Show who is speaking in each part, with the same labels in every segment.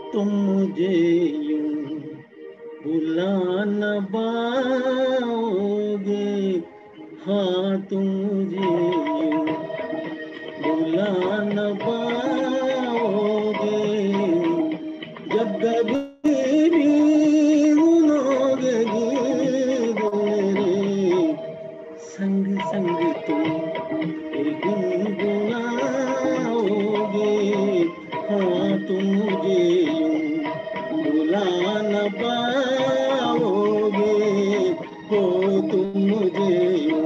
Speaker 1: तुम मुझे यूं भुला न पाओगे, हाँ तुम मुझे यूं भुला न पाओगे। जब कभी भी सुनोगे गीत मेरे, संग संग तुम गुनगुनाओगे, हाँ तुम मुझे यूं भुला न पाओगे, हो तुम मुझे यूं।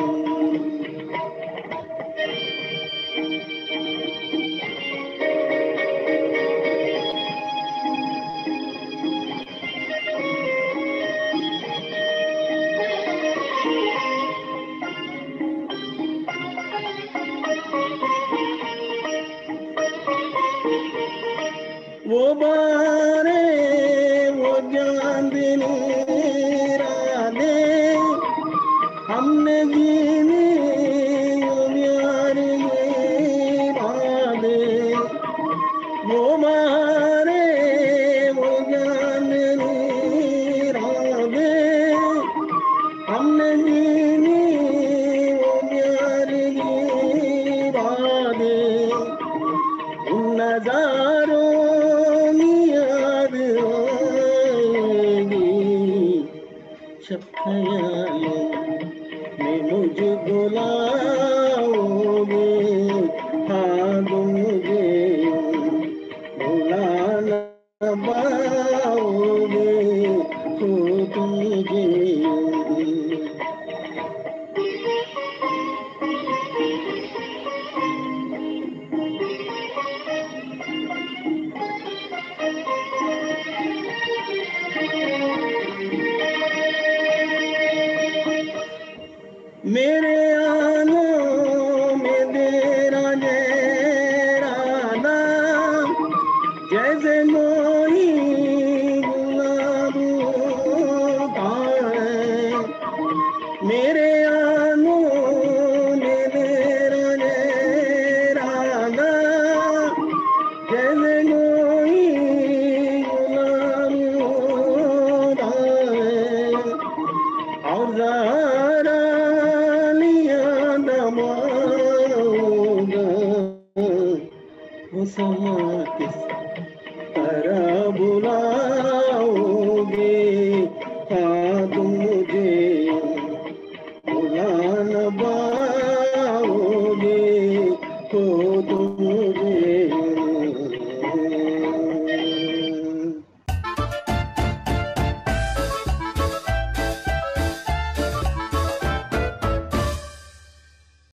Speaker 1: वो बारे वो चांदनी रातें हमने जीनी वो प्यार की बातें। वो बारे वो चांदनी रातें हमने जीनी वो प्यार की बातें। उन नजारों की याद आएगी, जब ख्यालों में मुझको लाओगे, हाँ तुम मुझे भुला न पाओगे, हो तुम मुझे। मेरे आनों में तेरा चेहरा नाम, जैसे मोही गुलाब का है। मेरे आनों में तेरा चेहरा नाम, जैसे मोही गुलाब का है। और ज़रा वो समा किस तरह बुलाओगे, हाँ तुम मुझे